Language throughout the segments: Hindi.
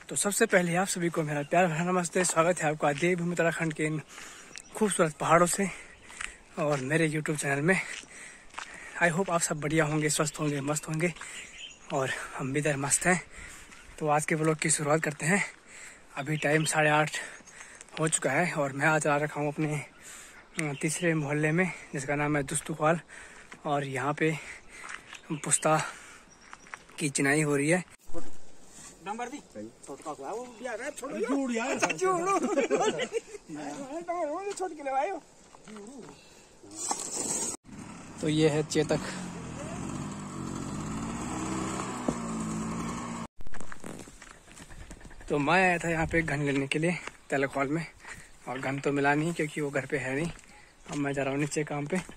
तो सबसे पहले आप सभी को मेरा प्यार भरा नमस्ते। स्वागत है आपका देवभूमि उत्तराखंड के इन खूबसूरत पहाड़ों से और मेरे यूट्यूब चैनल में। आई होप आप सब बढ़िया होंगे, स्वस्थ होंगे, मस्त होंगे और हम भी इधर मस्त हैं। तो आज के व्लॉग की शुरुआत करते हैं। अभी टाइम 8:30 हो चुका है और मैं आज आ रखा हूँ अपने तीसरे मोहल्ले में जिसका नाम है दुस्तुकाल। और यहाँ पे पुस्ता की चिनाई हो रही है। तो ये है चेतक। तो मैं आया था यहाँ पे घन लेने के लिए तेलखौल में और घन तो मिला नहीं क्योंकि वो घर पे है नहीं। अब मैं जा रहा हूँ नीचे काम पे।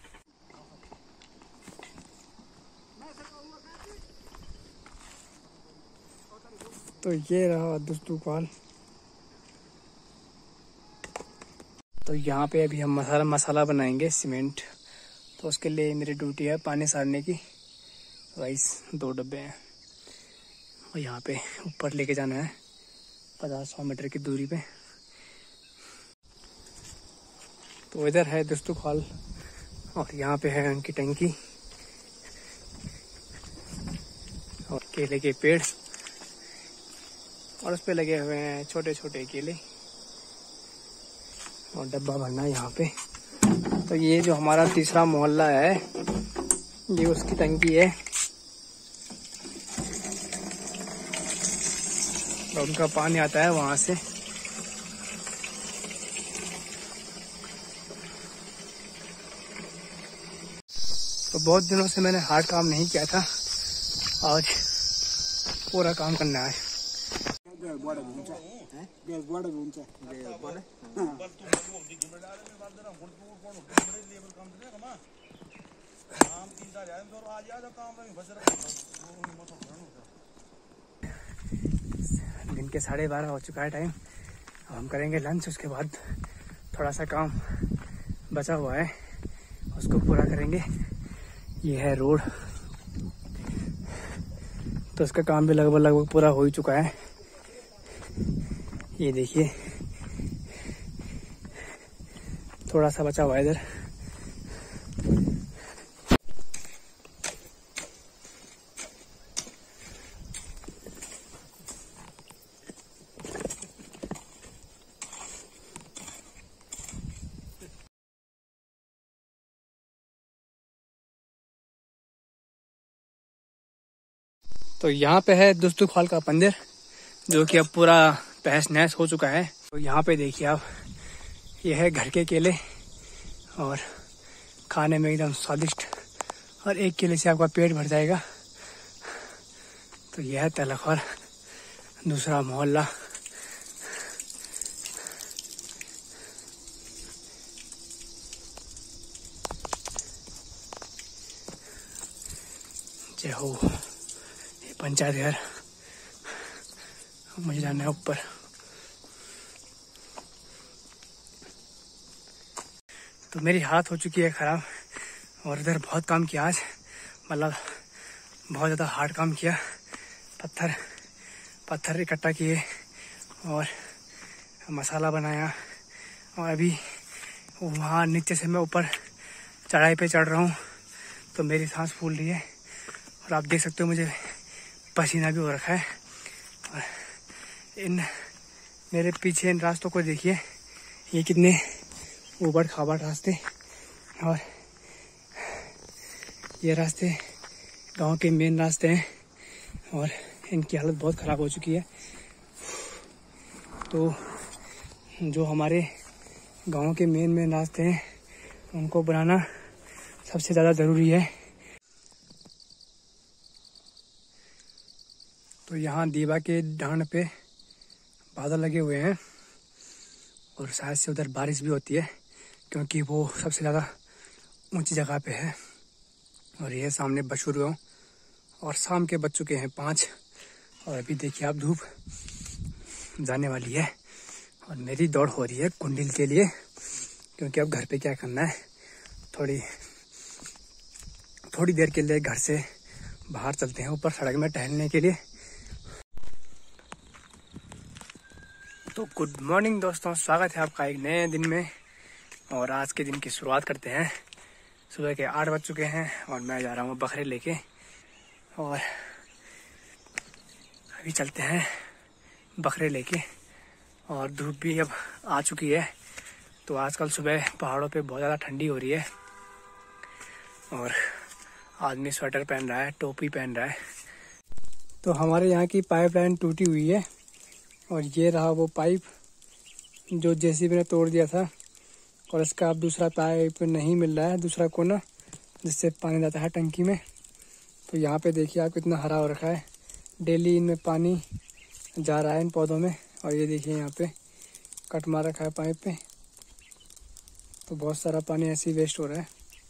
तो ये रहा दुस्तुकाल। तो यहाँ पे अभी हम मसाला बनाएंगे सीमेंट। तो उसके लिए मेरी ड्यूटी है पानी सारने की। राइस 2 डब्बे हैं और यहाँ पे ऊपर लेके जाना है 50-100 मीटर की दूरी पे। तो इधर है दुस्तुकाल और यहाँ पे है उनकी टंकी और केले के पेड़ और उस पे लगे हुए हैं छोटे छोटे केले और डब्बा भरना है यहाँ पे। तो ये जो हमारा तीसरा मोहल्ला है ये उसकी टंकी है और उनका पानी आता है वहां से। तो बहुत दिनों से मैंने हार्ड काम नहीं किया था, आज पूरा काम करना है। दिन के 12:30 हो चुका है टाइम। अब हम करेंगे लंच, उसके बाद थोड़ा सा काम बचा हुआ है उसको पूरा करेंगे। ये है रोड, तो उसका काम भी लगभग पूरा हो ही चुका है। ये देखिए थोड़ा सा बचा हुआ है इधर। तो यहाँ पे है दुस्तुकाल का मंदिर जो कि अब पूरा तहस नहस हो चुका है। तो यहाँ पे देखिए आप, ये है घर के केले और खाने में एकदम स्वादिष्ट और एक केले से आपका पेट भर जाएगा। तो यह है तेलखौल दूसरा मोहल्ला। जय हो। ये पंचायत घर, मुझे जाना है ऊपर। तो मेरी हाथ हो चुकी है खराब और इधर बहुत काम किया आज, मतलब बहुत ज़्यादा हार्ड काम किया। पत्थर इकट्ठा किए और मसाला बनाया और अभी वहाँ नीचे से मैं ऊपर चढ़ाई पे चढ़ रहा हूँ तो मेरी सांस फूल रही है और आप देख सकते हो मुझे पसीना भी हो रखा है। और इन मेरे पीछे इन रास्तों को देखिए, ये कितने ऊबड़ खाबड़ रास्ते और ये रास्ते गांव के मेन रास्ते हैं और इनकी हालत बहुत ख़राब हो चुकी है। तो जो हमारे गांव के मेन रास्ते हैं उनको बनाना सबसे ज़्यादा ज़रूरी है। तो यहाँ दीवा के डांड पे बादल लगे हुए हैं और शायद से उधर बारिश भी होती है क्योंकि वो सबसे ज़्यादा ऊंची जगह पे है। और ये सामने बछुर गाँव और शाम के बज चुके हैं 5 और अभी देखिए आप धूप जाने वाली है और मेरी दौड़ हो रही है कुंडिल के लिए क्योंकि अब घर पे क्या करना है, थोड़ी देर के लिए घर से बाहर चलते हैं ऊपर सड़क में टहलने के लिए। तो गुड मॉर्निंग दोस्तों, स्वागत है आपका एक नए दिन में। और आज के दिन की शुरुआत करते हैं। सुबह के 8 बज चुके हैं और मैं जा रहा हूँ बकरे लेके। और अभी चलते हैं बकरे लेके। और धूप भी अब आ चुकी है, तो आजकल सुबह पहाड़ों पे बहुत ज़्यादा ठंडी हो रही है। और आदमी स्वेटर पहन रहा है, टोपी पहन रहा है। तो हमारे यहाँ की पाइपलाइन टूटी हुई है और ये रहा वो पाइप जो जेसीबी ने तोड़ दिया था। और इसका अब दूसरा पाइप नहीं मिल रहा है, दूसरा कोना जिससे पानी जाता है टंकी में। तो यहाँ पे देखिए आप कितना हरा हो रखा है। डेली इनमें पानी जा रहा है इन पौधों में। और ये देखिए यहाँ पे कट मार रखा है पाइप पे, तो बहुत सारा पानी ऐसे ही वेस्ट हो रहा है।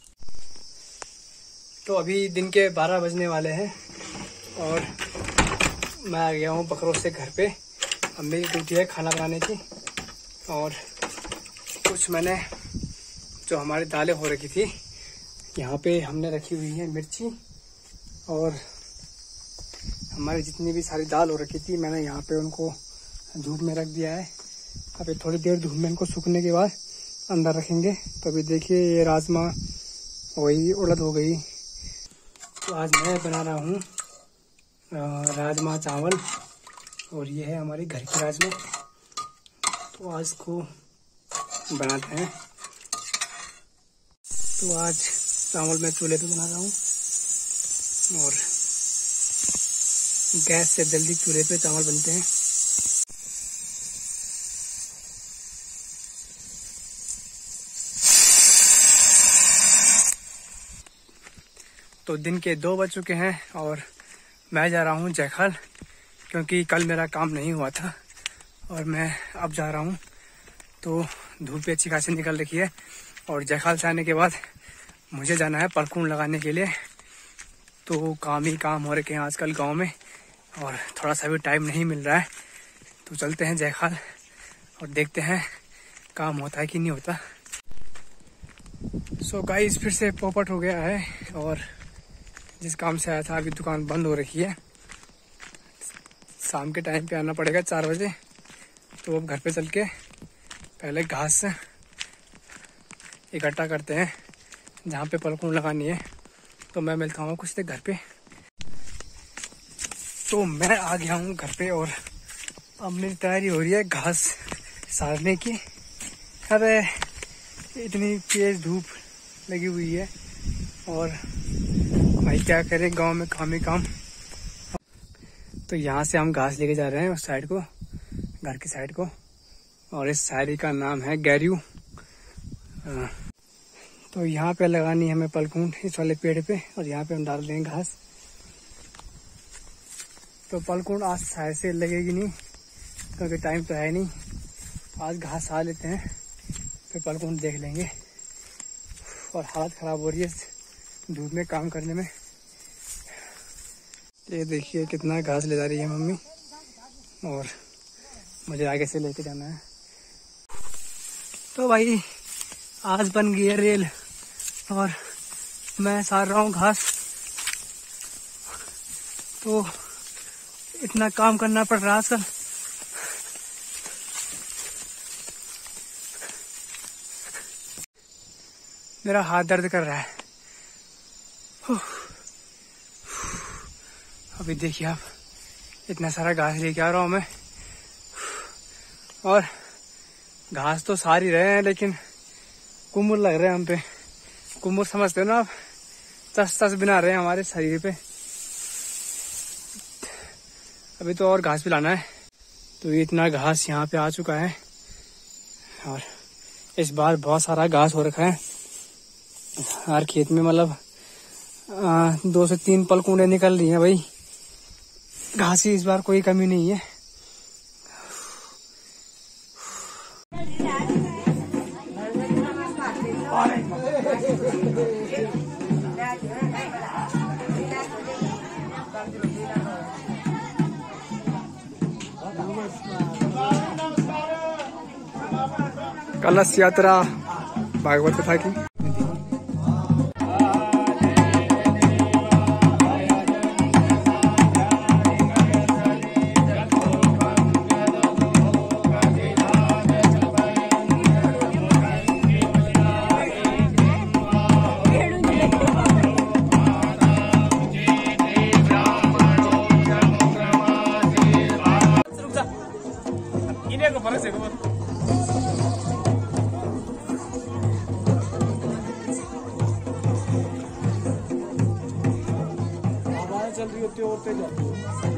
तो अभी दिन के 12 बजने वाले हैं और मैं आ गया हूँ बकरों से घर पे। अब मेरी ड्यूटी है खाना बनाने की। और कुछ मैंने जो हमारी दालें हो रखी थी यहाँ पे हमने रखी हुई है मिर्ची। और हमारी जितनी भी सारी दाल हो रखी थी मैंने यहाँ पे उनको धूप में रख दिया है। अभी थोड़ी देर धूप में इनको सूखने के बाद अंदर रखेंगे। तो अभी देखिए ये राजमा वही उड़द हो गई। तो आज मैं बना रहा हूँ राजमा चावल और ये है हमारी घर की राजमा। तो आज को बनाते हैं। तो आज चावल मैं चूल्हे पे बना रहा हूँ और गैस से जल्दी चूल्हे पे चावल बनते हैं। तो दिन के 2 बज चुके हैं और मैं जा रहा हूँ जयखाल, क्योंकि कल मेरा काम नहीं हुआ था और मैं अब जा रहा हूँ। तो धूप भी अच्छी खासी निकल रखी है और जयखाल से आने के बाद मुझे जाना है पलकून लगाने के लिए। तो काम ही काम हो रखे हैं आजकल गांव में और थोड़ा सा भी टाइम नहीं मिल रहा है। तो चलते हैं जयखाल और देखते हैं काम होता है कि नहीं होता। सो गाइस फिर से पोपट हो गया है और जिस काम से आया था अभी दुकान बंद हो रखी है। शाम के टाइम पे आना पड़ेगा 4 बजे। तो अब घर पे चल के पहले घास इकट्ठा करते हैं जहाँ पे पलकून लगानी है। तो मैं मिलता हूँ कुछ देर घर पे। तो मैं आ गया हूँ घर पे और अब मेरी तैयारी हो रही है घास सारने की। अरे इतनी तेज धूप लगी हुई है और भाई क्या करें, गांव में काम ही काम। तो यहाँ से हम घास लेके जा रहे हैं उस साइड को, घर की साइड को। और इस शायरी का नाम है गैरियू। तो यहाँ पे लगानी है हमें पलकून इस वाले पेड़ पे और यहाँ पे हम डाल देंगे घास। तो पलकून आज शायद से लगेगी नहीं क्योंकि टाइम तो है नहीं। आज घास आ लेते हैं फिर पलकून देख लेंगे। और हालत ख़राब हो रही है धूप में काम करने में। ये देखिए कितना घास ले जा रही है मम्मी और मुझे आगे से लेके जाना है। तो भाई आज बन गई है रेल और मैं सार रहा हूँ घास। तो इतना काम करना पड़ रहा है आजकल। मेरा हाथ दर्द कर रहा है। अभी देखिए आप इतना सारा घास लेके आ रहा हूँ मैं। और घास तो सारी रहे हैं लेकिन कुमुर लग रहे हैं हम पे। कुमुर समझते हो ना आप, तस तस बना रहे हैं हमारे शरीर पे। अभी तो और घास भी लाना है। तो इतना घास यहाँ पे आ चुका है और इस बार बहुत सारा घास हो रखा है हर खेत में। मतलब 2 से 3 पलकूंडे निकल रही हैं भाई। घास की इस बार कोई कमी नहीं है। कलश यात्रा भागवत कथा की। चल रही होती है और तेज जाती है।